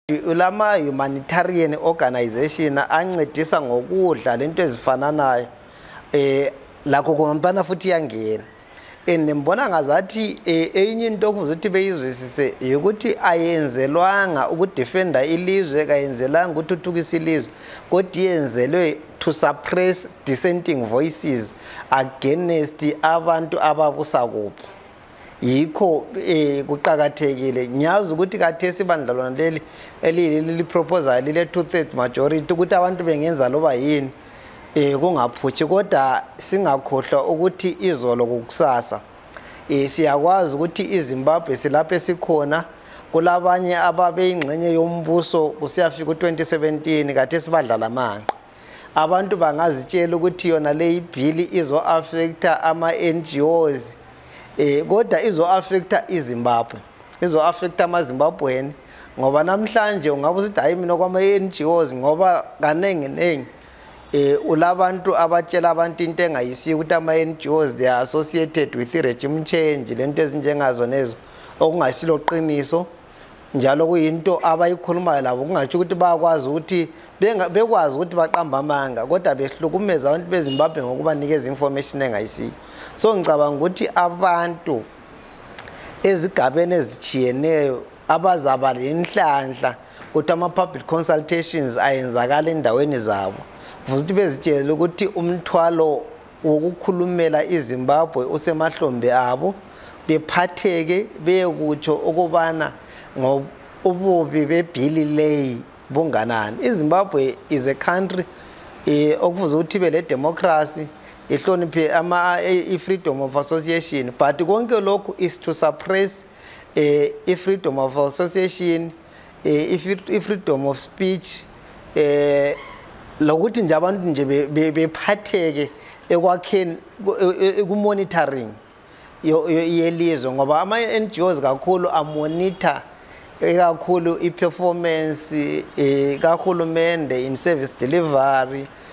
ulama humanitarian organization ancedisa ngokudla lento ezifananayo lakho kompana futhi yangena nembona ngazathi enye into okuze ukuthi beyizwisise ukuthi ayenzelwanga ukudefenda ilizwe kayenzelanga ukuthuthukisa ilizwe kodwa yenzelwe to suppress dissenting voices against abantu ababusa kuphi yikho kuqhakathekile ngiyazi ukuthi kathesi ibandlalwana leli elili proposal lile 2/3 majority ukuthi abantu bengenza loba yini kungaphuthi kodwa singakhohlwa ukuthi izolo kukusasa siyakwazi ukuthi iZimbabwe silapha esikhona kulabanye ababeyingxenye yombuso kusiyafika u2017 kathesi badlala amanqe abantu bangazitshela ukuthi yona le bill izo affecta ama NGOs kodwa izo affecta iZimbabwe izo affecta amaZimbabwean ngoba namhlanje ungabe usithi hayi mina kwama NGOs ngoba kanengi ulabantu abatshela abantu into engayisiyo ukuthi ama NGOs they are associated with regime change lento ezinjengazo nezo okungasilo qiniso njalo kuyinto abayikhulumayo labo kungathi ukuthi bayakwazi ukuthi bekwazi ukuthi baqamba amanga kodwa behlukumeza abantu beZimbabwe ngokubanikeza information engayisiyo so ngicabanga ukuthi abantu ezigabeni ezichiyeneyo abazaba lenhlanhla ukuthi ama public consultations ayenzakala endaweni zabo futhi bezitshela ukuthi umthwalo wokukhulumela iZimbabwe usemahlombe abo bephatheke beyekutsho ukubana ngobubi bebill lay bunganani iZimbabwe is a country okufuze ukuthi be le democracy ihloniphe freedom of association but konke lokhu is to suppress freedom of association freedom of speech lokuthi nje abantu nje bephatheke ekwakheni ku-monitoring yelizwe ngoba ama-NGOs kakhulu amonitor kakhulu i-performance kahulumende in service delivery